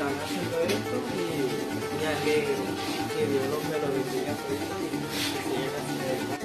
están haciendo esto y me alegro que Dios los me lo bendiga por esto y que sigan haciendo esto.